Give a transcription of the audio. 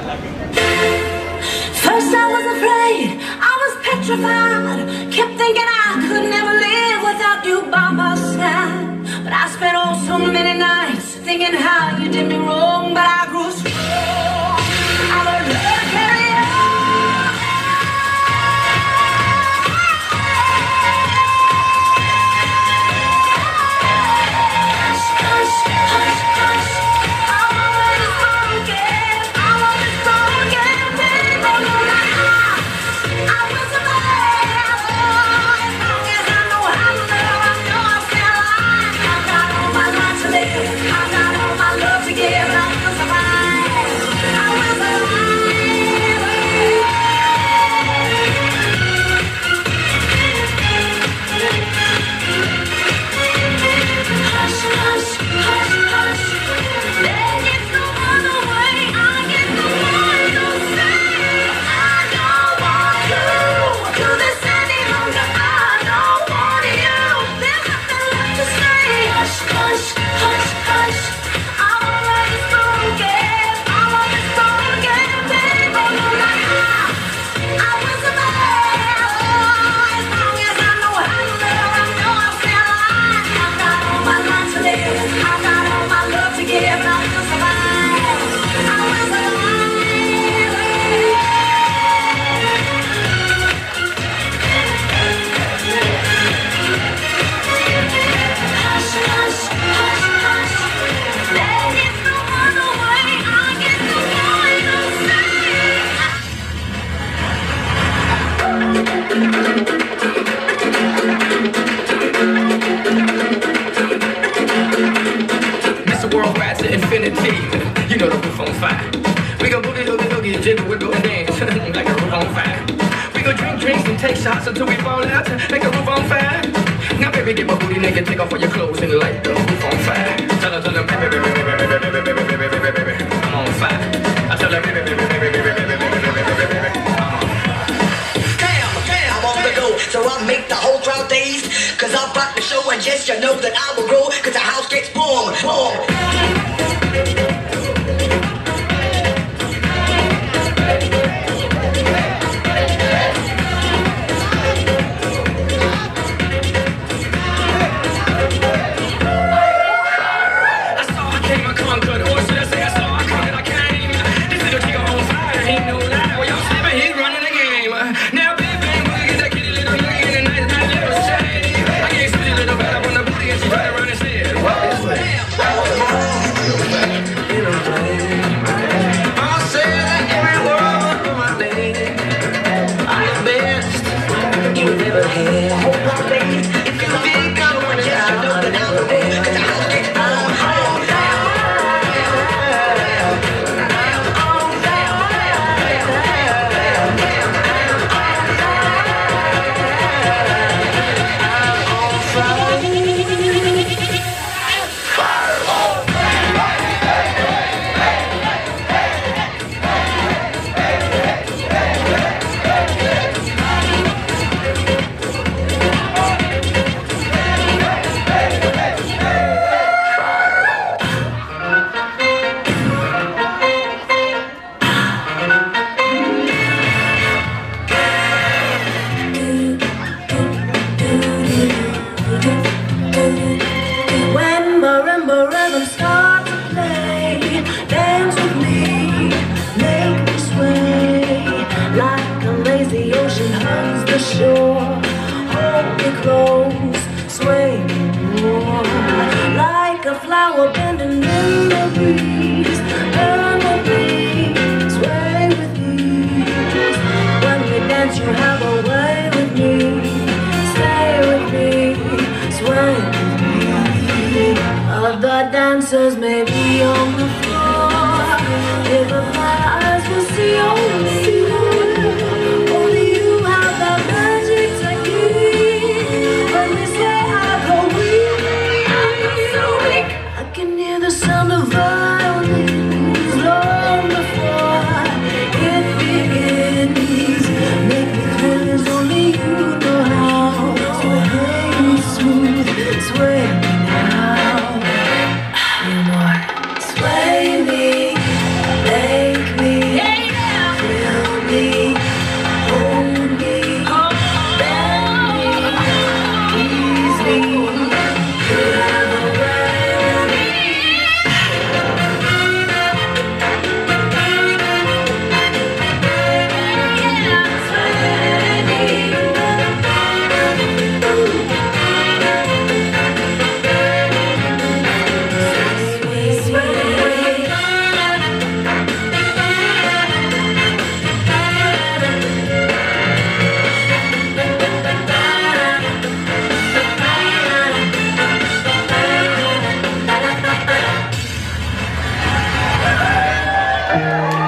First I was afraid, I was petrified. Kept thinking I could never live without you by my side. But I spent oh so many nights thinking how you did me wrong. But I grew strong, I learned how to carry on. Hush, hush, hush, hush, I'm already spoken, I'm already spoken, baby, no, no, no. I will survive, oh, as long as I know how to love, I know I'll stay alive. I've got all my life to live, I've got all my love to give, and I will survive, I will survive. Hush, hush, hush, hush, there is no other way, I get the final say. I don't want to do this any longer, I don't want you, there's nothing left to say. Hush, hush, hush, hush, I'm already spoken, I'm already spoken, baby, no, no, no. I will survive, oh, as long as I know how to love, I know I'll stay alive. I've got all my life to live, I've got all my love to give, and I will survive, I will survive. Hush, hush, hush, hush, there is no other way, I get the final Mr. Worldwide to infinity, you know the roof on fire. We gon' boogie, hoogie, hoogie, jiggle, wiggle, and dance like a roof on fire. We gon' drink drinks and take shots until we fall out like a roof on fire. Now baby, get my booty naked, take off all your clothes and light the roof on fire. Tell her, baby, baby, baby, baby, baby, baby, baby, baby, baby, baby, I'm on fire. I tell her, baby, baby, baby, baby, baby, baby, baby, baby, baby, I'm on fire. Damn, I'm on the go, so I make the whole crowd dazed. Cause I rock the show and yes, you know that I will grow. Cause the house gets boom, boom. I saw I came, I come, Thank you.